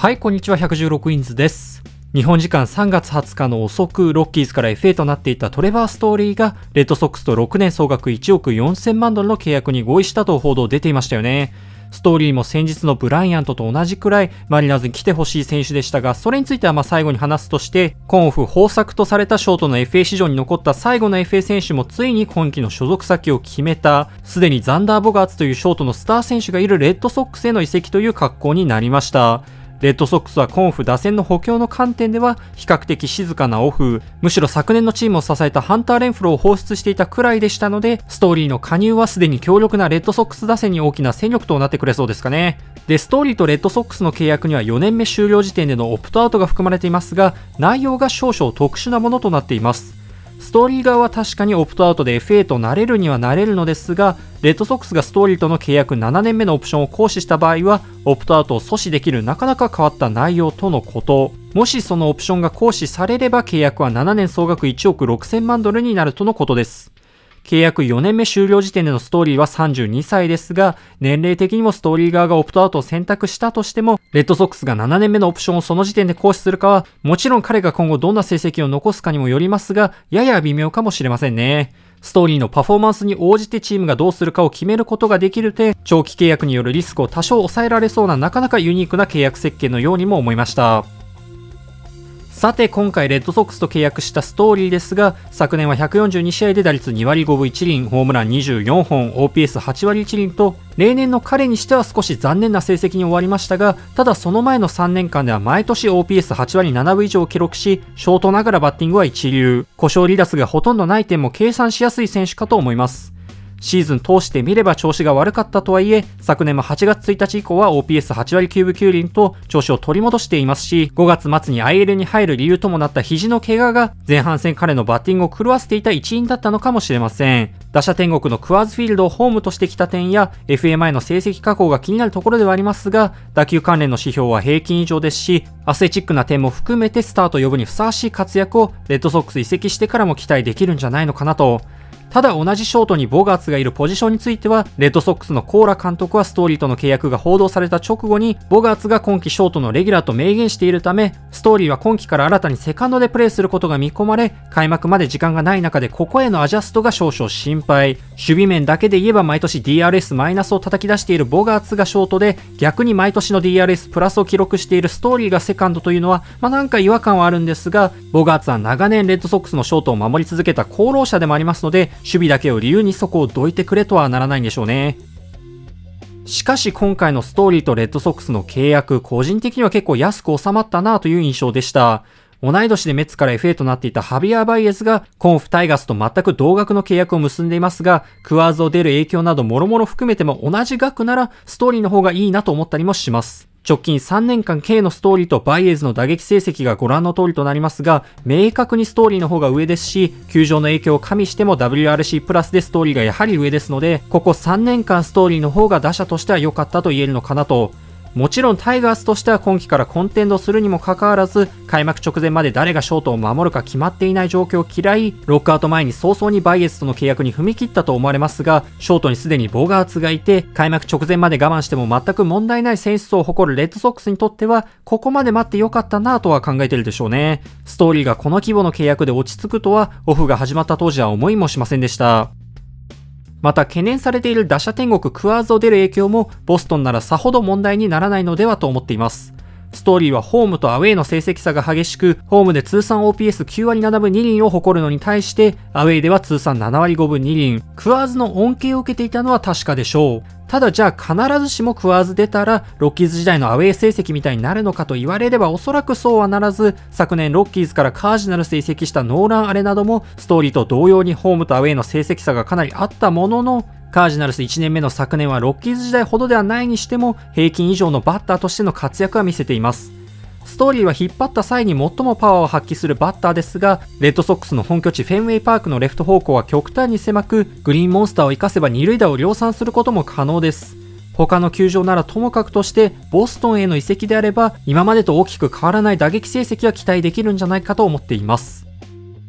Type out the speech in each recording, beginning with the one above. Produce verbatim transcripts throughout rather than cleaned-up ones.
はい、こんにちは。ひゃくじゅうろくインズです。日本時間さんがつはつかの遅く、ロッキーズから エフエー となっていたトレバー・ストーリーが、レッドソックスとろくねん総額いちおくよんせんまんドルの契約に合意したと報道出ていましたよね。ストーリーも先日のブライアントと同じくらいマリナーズに来てほしい選手でしたが、それについてはまあ最後に話すとして、今オフ豊作とされたショートの エフエー 史上に残った最後の エフエー 選手もついに今季の所属先を決めた、すでにザンダー・ボガーツというショートのスター選手がいるレッドソックスへの移籍という格好になりました。レッドソックスは今オフ打線の補強の観点では比較的静かなオフ、むしろ昨年のチームを支えたハンター・レンフローを放出していたくらいでしたので、ストーリーの加入はすでに強力なレッドソックス打線に大きな戦力となってくれそうですかね。で、ストーリーとレッドソックスの契約にはよねんめ終了時点でのオプトアウトが含まれていますが、内容が少々特殊なものとなっています。ストーリー側は確かにオプトアウトで エフエー となれるにはなれるのですが、レッドソックスがストーリーとの契約ななねんめのオプションを行使した場合は、オプトアウトを阻止できるなかなか変わった内容とのこと。もしそのオプションが行使されれば、契約はななねん総額いちおくろくせんまんドルになるとのことです。契約よねんめ終了時点でのストーリーはさんじゅうにさいですが、年齢的にもストーリー側がオプトアウトを選択したとしても、レッドソックスがななねんめのオプションをその時点で行使するかは、もちろん彼が今後どんな成績を残すかにもよりますが、やや微妙かもしれませんね。ストーリーのパフォーマンスに応じてチームがどうするかを決めることができる点、長期契約によるリスクを多少抑えられそうななかなかユニークな契約設計のようにも思いました。さて今回レッドソックスと契約したストーリーですが、昨年はひゃくよんじゅうにしあいで打率にわりごぶいちりん、ホームランにじゅうよんほん、オーピーエスはちわりいちりんと、例年の彼にしては少し残念な成績に終わりましたが、ただその前のさんねんかんでは毎年 オーピーエスはちわりななぶ以上を記録し、ショートながらバッティングは一流、故障離脱がほとんどない点も計算しやすい選手かと思います。シーズン通してみれば調子が悪かったとはいえ、昨年もはちがつついたち以降は オーピーエスはちわりきゅうぶきゅうりんと調子を取り戻していますし、ごがつまつに アイエル に入る理由ともなった肘の怪我が前半戦彼のバッティングを狂わせていた一因だったのかもしれません。打者天国のクワーズフィールドをホームとしてきた点や エフエー 前の成績下降が気になるところではありますが、打球関連の指標は平均以上ですし、アスレチックな点も含めてスタート呼ぶにふさわしい活躍をレッドソックス移籍してからも期待できるんじゃないのかなと。ただ同じショートにボガーツがいるポジションについては、レッドソックスのコーラ監督はストーリーとの契約が報道された直後に、ボガーツが今季ショートのレギュラーと明言しているため、ストーリーは今季から新たにセカンドでプレーすることが見込まれ、開幕まで時間がない中でここへのアジャストが少々心配。守備面だけで言えば毎年 ディーアールエス マイナスを叩き出しているボガーツがショートで、逆に毎年の ディーアールエス プラスを記録しているストーリーがセカンドというのは、まあなんか違和感はあるんですが、ボガーツは長年レッドソックスのショートを守り続けた功労者でもありますので、守備だけを理由にそこをどいてくれとはならないんでしょうね。しかし今回のストーリーとレッドソックスの契約、個人的には結構安く収まったなという印象でした。同い年でメッツから エフエー となっていたハビアー・バイエズが今オフタイガースと全く同額の契約を結んでいますが、クワーズを出る影響など諸々含めても同じ額ならストーリーの方がいいなと思ったりもします。直近さんねんかん計のストーリーとバイエズの打撃成績がご覧の通りとなりますが、明確にストーリーの方が上ですし、球場の影響を加味しても ダブリューアールシー プラスでストーリーがやはり上ですので、ここさんねんかんストーリーの方が打者としては良かったと言えるのかなと。もちろんタイガースとしては今季からコンテンドするにもかかわらず、開幕直前まで誰がショートを守るか決まっていない状況を嫌い、ロックアウト前に早々にバイエズとの契約に踏み切ったと思われますが、ショートにすでにボガーツがいて、開幕直前まで我慢しても全く問題ない選出を誇るレッドソックスにとっては、ここまで待ってよかったなぁとは考えてるでしょうね。ストーリーがこの規模の契約で落ち着くとは、オフが始まった当時は思いもしませんでした。また懸念されている打者天国クワーズを出る影響もボストンならさほど問題にならないのではと思っています。ストーリーはホームとアウェーの成績差が激しく、ホームで通算 オーピーエスきゅうわりななぶにりんを誇るのに対して、アウェーでは通算ななわりごぶにりん、クワーズの恩恵を受けていたのは確かでしょう。ただじゃあ必ずしもクワーズ出たらロッキーズ時代のアウェー成績みたいになるのかと言われればおそらくそうはならず、昨年ロッキーズからカージナルスへ移籍したノーラン・アレなどもストーリーと同様にホームとアウェーの成績差がかなりあったものの、カージナルスいちねんめの昨年はロッキーズ時代ほどではないにしても平均以上のバッターとしての活躍は見せています。ストーリーは引っ張った際に最もパワーを発揮するバッターですが、レッドソックスの本拠地フェンウェイパークのレフト方向は極端に狭く、グリーンモンスターを生かせば二塁打を量産することも可能です。他の球場ならともかくとして、ボストンへの移籍であれば、今までと大きく変わらない打撃成績は期待できるんじゃないかと思っています。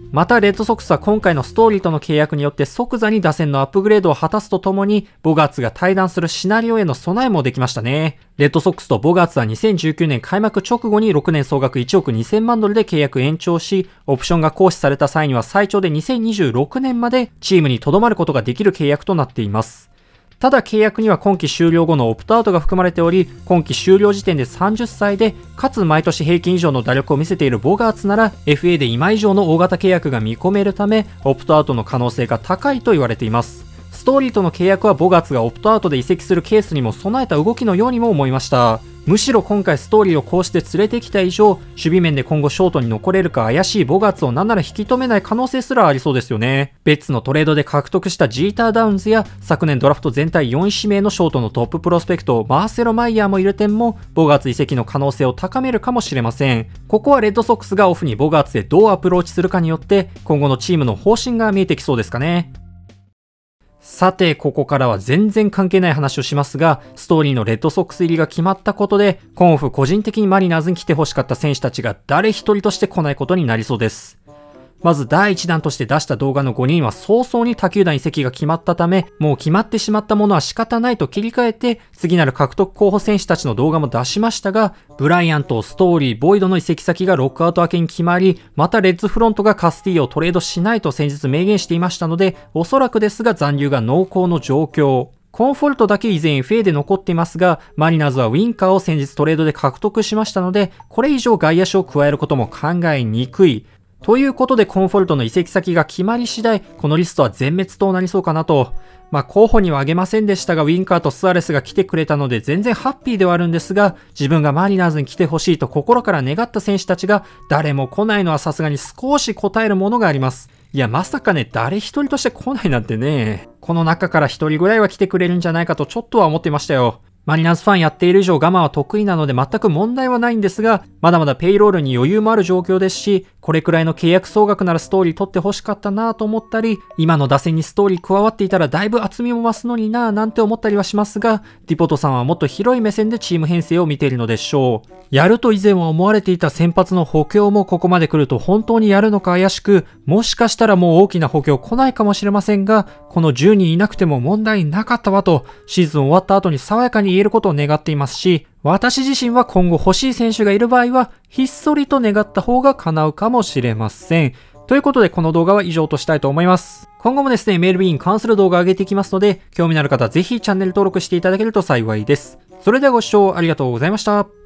またレッドソックスは今回のストーリーとの契約によって即座に打線のアップグレードを果たすとともに、ボガーツが退団するシナリオへの備えもできましたね。レッドソックスとボガーツはにせんじゅうきゅうねん開幕直後にろくねん総額いちおくにせんまんドルで契約延長し、オプションが行使された際には最長でにせんにじゅうろくねんまでチームに留まることができる契約となっています。ただ契約には今季終了後のオプトアウトが含まれており、今季終了時点でさんじゅっさいで、かつ毎年平均以上の打力を見せているボガーツなら エフエー で今以上の大型契約が見込めるため、オプトアウトの可能性が高いと言われています。ストーリーとの契約はボガーツがオプトアウトで移籍するケースにも備えた動きのようにも思いました。むしろ今回ストーリーをこうして連れてきた以上、守備面で今後ショートに残れるか怪しいボガーツをなんなら引き止めない可能性すらありそうですよね。ベッツのトレードで獲得したジーター・ダウンズや昨年ドラフト全体よんい指名のショートのトッププロスペクトマーセロ・マイヤーもいる点もボガーツ移籍の可能性を高めるかもしれません。ここはレッドソックスがオフにボガーツでどうアプローチするかによって今後のチームの方針が見えてきそうですかね。さて、ここからは全然関係ない話をしますが、ストーリーのレッドソックス入りが決まったことで、今オフ個人的にマリナーズに来て欲しかった選手たちが誰一人として来ないことになりそうです。まずだいいち弾として出した動画のごにんは早々に他球団移籍が決まったため、もう決まってしまったものは仕方ないと切り替えて、次なる獲得候補選手たちの動画も出しましたが、ブライアント、ストーリー、ボイドの移籍先がロックアウト明けに決まり、またレッズフロントがカスティーヨをトレードしないと先日明言していましたので、おそらくですが残留が濃厚の状況。コンフォルトだけ依然 エフエー で残っていますが、マリナーズはウィンカーを先日トレードで獲得しましたので、これ以上外野手を加えることも考えにくい。ということでコンフォルトの移籍先が決まり次第、このリストは全滅となりそうかなと。まあ候補には挙げませんでしたが、ウィンカーとスアレスが来てくれたので全然ハッピーではあるんですが、自分がマリナーズに来てほしいと心から願った選手たちが誰も来ないのはさすがに少し答えるものがあります。いや、まさかね、誰一人として来ないなんてね。この中から一人ぐらいは来てくれるんじゃないかとちょっとは思ってましたよ。マリナーズファンやっている以上我慢は得意なので全く問題はないんですが、まだまだペイロールに余裕もある状況ですし、これくらいの契約総額ならストーリー取って欲しかったなぁと思ったり、今の打線にストーリー加わっていたらだいぶ厚みも増すのになぁなんて思ったりはしますが、ディポトさんはもっと広い目線でチーム編成を見ているのでしょう。やると以前は思われていた先発の補強もここまで来ると本当にやるのか怪しく、もしかしたらもう大きな補強来ないかもしれませんが、このじゅうにんいなくても問題なかったわと、シーズン終わった後に爽やかに言えることを願っていますし、私自身は今後欲しい選手がいる場合は、ひっそりと願った方が叶うかもしれません。ということでこの動画は以上としたいと思います。今後もですね、エムエルビー に関する動画を上げていきますので、興味のある方はぜひチャンネル登録していただけると幸いです。それではご視聴ありがとうございました。